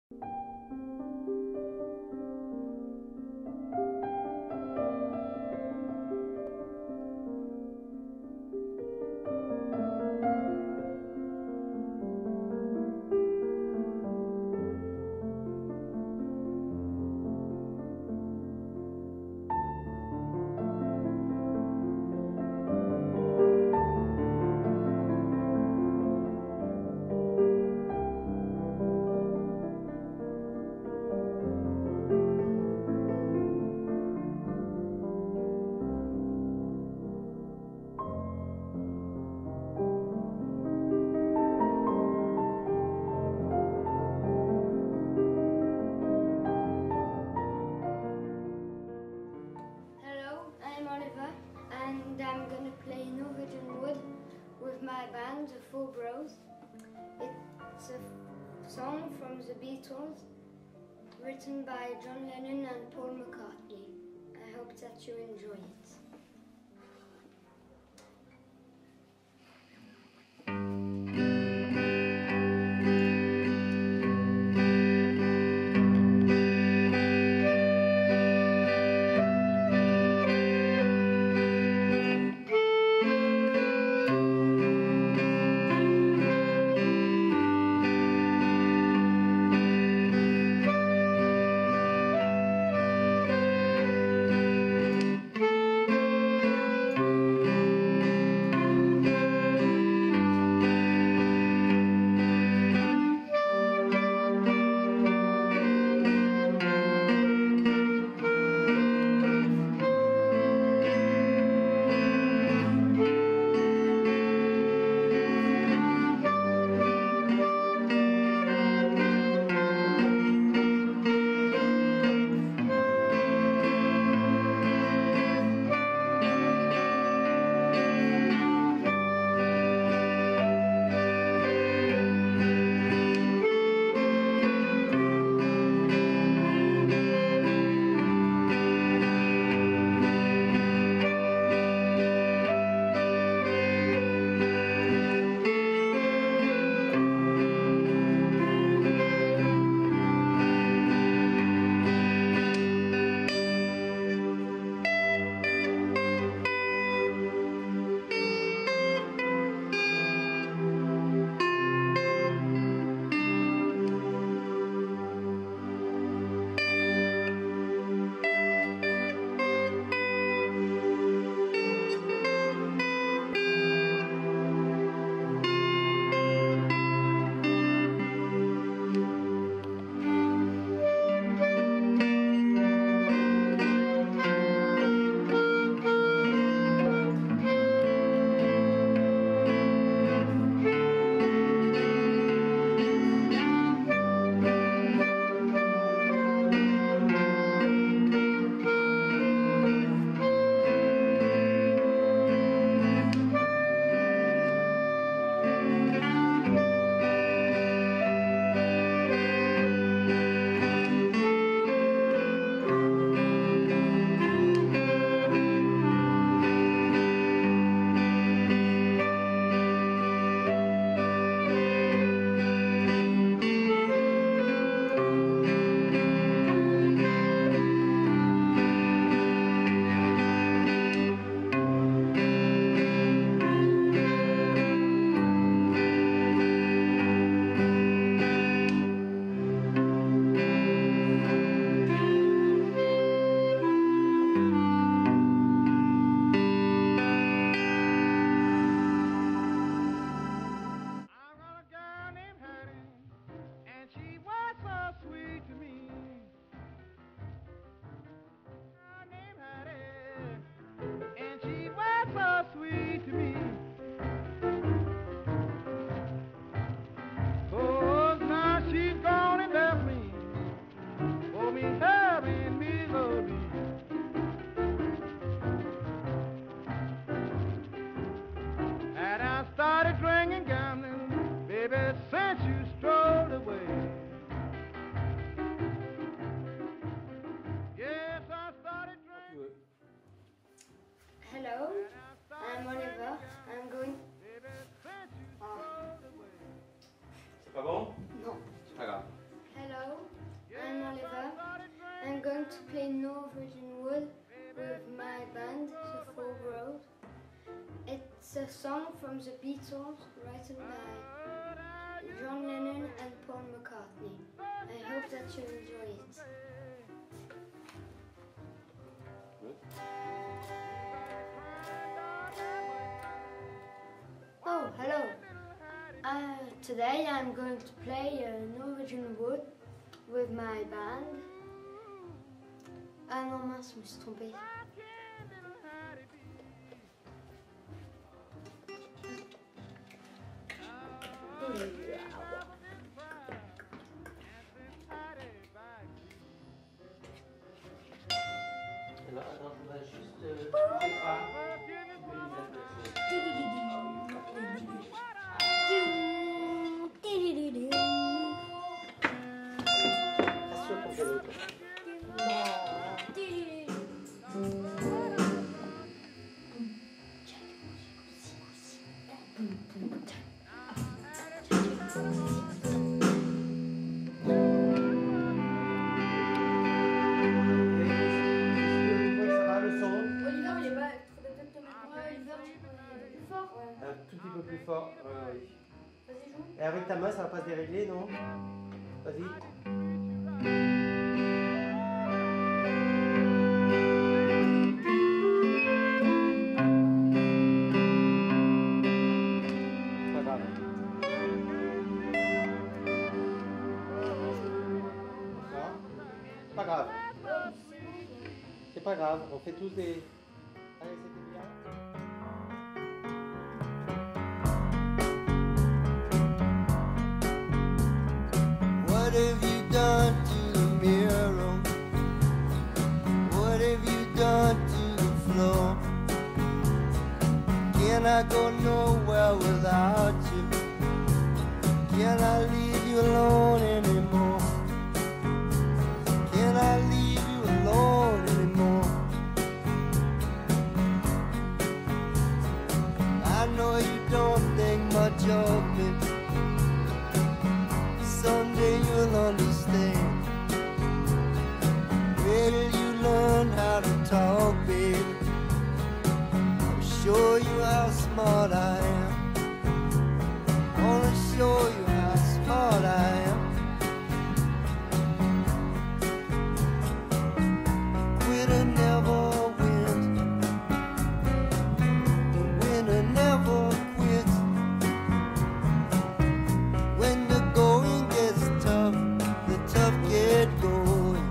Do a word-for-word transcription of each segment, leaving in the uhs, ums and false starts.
And I'm going to play Norwegian Wood with my band, the Four Bros. It's a song from the Beatles, written by John Lennon and Paul McCartney. I hope that you enjoy it. Thank you. to play Norwegian Wood with my band, the Four Bros. It's a song from the Beatles written by John Lennon and Paul McCartney. I hope that you enjoy it. Oh, hello. Uh, today I'm going to play uh, Norwegian Wood with my band. Ah non mince, je me suis trompée. Alors, attends, je voudrais juste... Euh, un tout petit peu plus fort. Ouais, oui. Vas-y, joue. Et avec ta main, ça va pas se dérégler, non? Vas-y. Pas grave. D'accord. Pas grave. C'est pas grave. On fait tous des... Allez, c'était bien. What have you done to the mirror? What have you done to the floor? Can I go nowhere without you? Can I leave you alone anymore? Can I leave you alone anymore? I know you don't think much of me. Someday you'll understand. Wait till you learn how to talk, baby. I'll show you how smart I am. I wanna show you how smart I am. Quitter never wins. The winner never quits. When the going gets tough, the tough get going.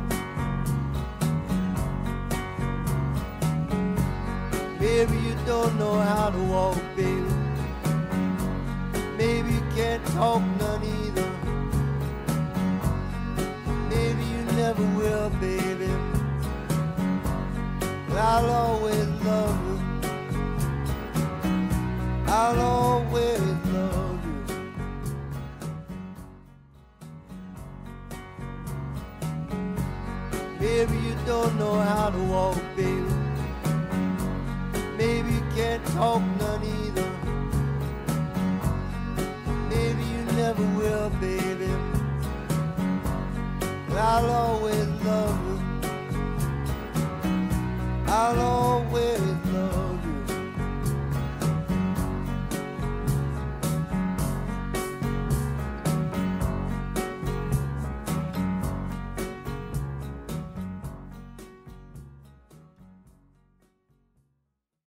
Maybe you don't know how to walk, baby. Maybe you can't talk none either. Maybe you never will, baby. But I'll always love you. I'll always love you. Maybe you don't know how to walk, baby. Maybe you can't talk none either. Maybe you never will, baby. But I'll always love you.